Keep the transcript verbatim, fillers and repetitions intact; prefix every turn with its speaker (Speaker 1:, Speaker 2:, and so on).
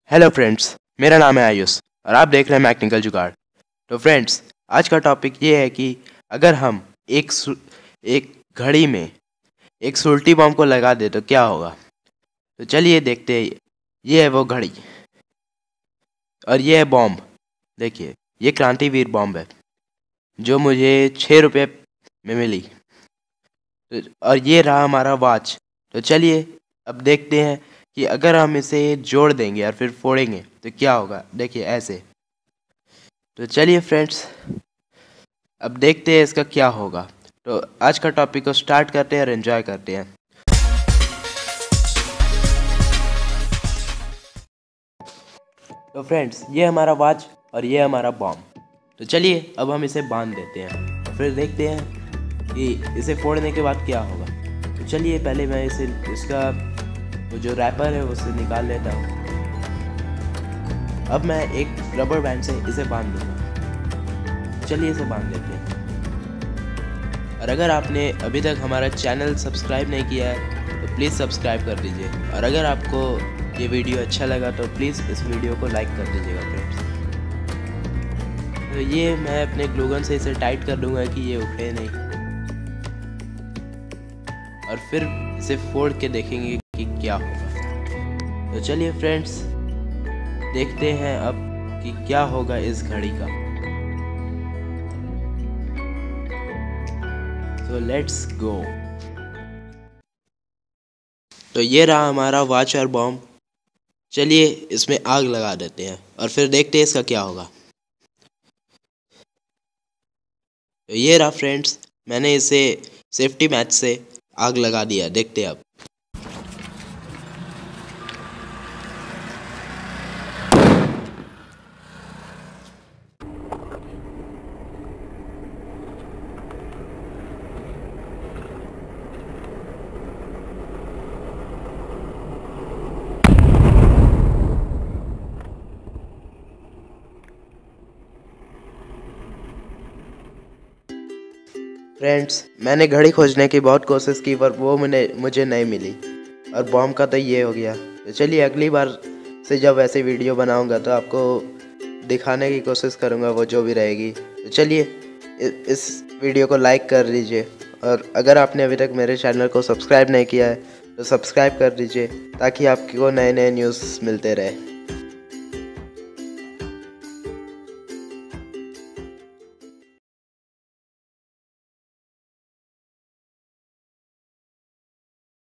Speaker 1: Hello friends, मेरा नाम है आयुष और आप देख रहे हैं मैकेनिकल जुगाड़। तो फ्रेंड्स, आज का टॉपिक ये है कि अगर हम एक सु, एक घड़ी में एक सुल्टी बॉम्ब को लगा दे तो क्या होगा। तो चलिए देखते हैं। ये है वो घड़ी और ये है बॉम्ब। देखिए, ये क्रांतिवीर बॉम्ब है जो मुझे छः रुपये में मिली। तो और ये रहा हमारा वॉच। तो चलिए अब देखते हैं कि अगर हम इसे जोड़ देंगे और फिर फोड़ेंगे तो क्या होगा। देखिए ऐसे। तो चलिए फ्रेंड्स, अब देखते हैं इसका क्या होगा। तो आज का टॉपिक को स्टार्ट करते हैं और एंजॉय करते हैं। तो फ्रेंड्स, ये हमारा वॉच और ये हमारा बॉम्ब। तो चलिए अब हम इसे बांध देते हैं और फिर देखते हैं कि इसे फोड़ने के बाद क्या होगा। तो चलिए पहले मैं इसे इसका वो जो रैपर है उसे निकाल लेता हूँ। अब मैं एक रबर बैंड से इसे बांध दूँगा। चलिए इसे बांध देते हैं। और अगर आपने अभी तक हमारा चैनल सब्सक्राइब नहीं किया है तो प्लीज़ सब्सक्राइब कर दीजिए। और अगर आपको ये वीडियो अच्छा लगा तो प्लीज़ इस वीडियो को लाइक कर दीजिएगा फ्रेंड्स। तो ये मैं अपने ग्लूगन से इसे टाइट कर दूँगा कि ये उठे नहीं, और फिर इसे फोड़ के देखेंगे कि क्या होगा। तो चलिए फ्रेंड्स, देखते हैं अब कि क्या होगा इस घड़ी का। तो लेट्स गो। तो ये रहा हमारा वॉच और बॉम्ब। चलिए इसमें आग लगा देते हैं और फिर देखते हैं इसका क्या होगा। तो ये रहा फ्रेंड्स, मैंने इसे सेफ्टी मैच से आग लगा दिया। देखते हैं अब। फ्रेंड्स, मैंने घड़ी खोजने की बहुत कोशिश की पर वो मुझे मुझे नहीं मिली, और बॉम्ब का तो ये हो गया। तो चलिए अगली बार से जब ऐसे वीडियो बनाऊंगा तो आपको दिखाने की कोशिश करूंगा वो जो भी रहेगी। तो चलिए इस वीडियो को लाइक कर दीजिए, और अगर आपने अभी तक मेरे चैनल को सब्सक्राइब नहीं किया है तो सब्सक्राइब कर दीजिए ताकि आपको नए नए न्यूज़ मिलते रहे।